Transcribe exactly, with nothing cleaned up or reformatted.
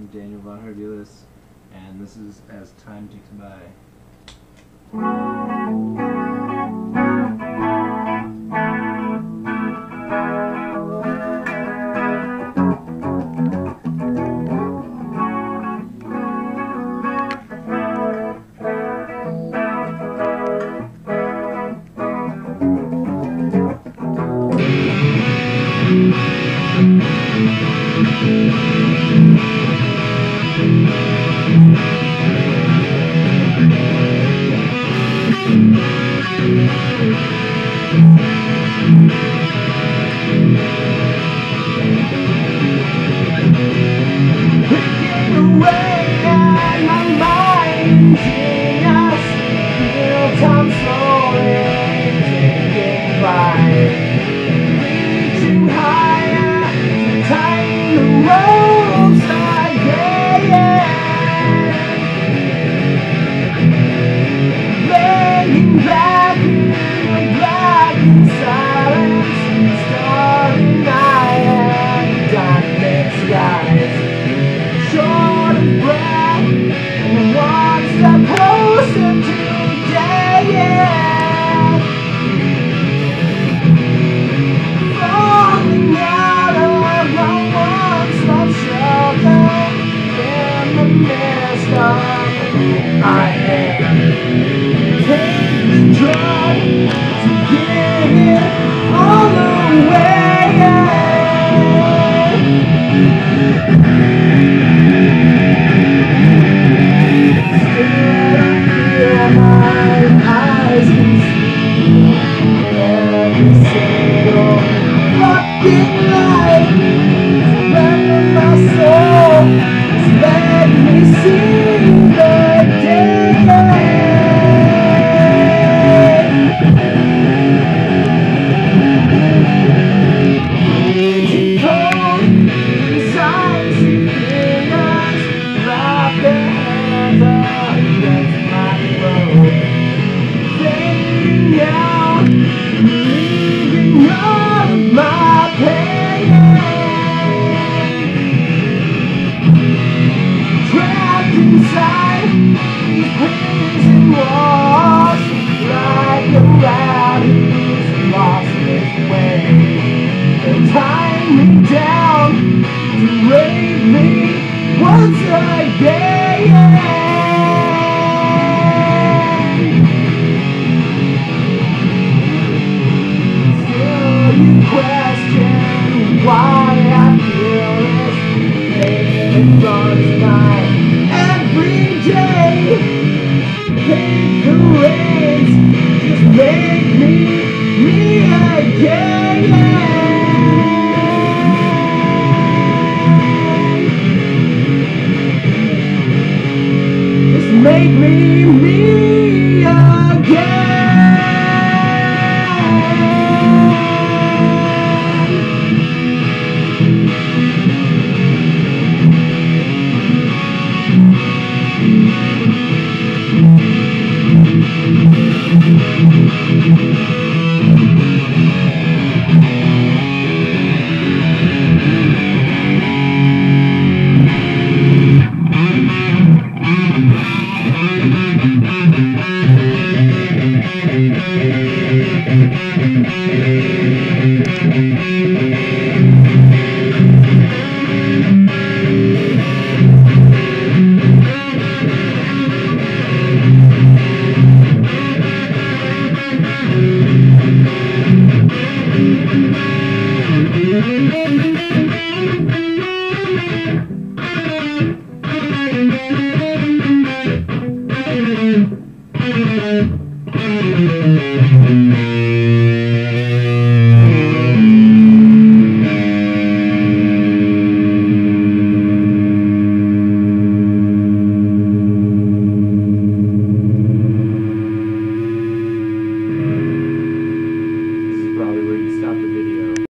I'm Daniel Von Hergulis, and this is As Time Ticks By. I am take the drug to get it all away. Still feel my eyes can see every single fucking light. Surrender my soul, just let me see. Inside these prison walls, like a rat who's lost its way. They'll tie me down to rape me once again. Still you question why I feel this pain that runs my every day. Take the reins, just make me, me again. Just make me, me again. Thank you.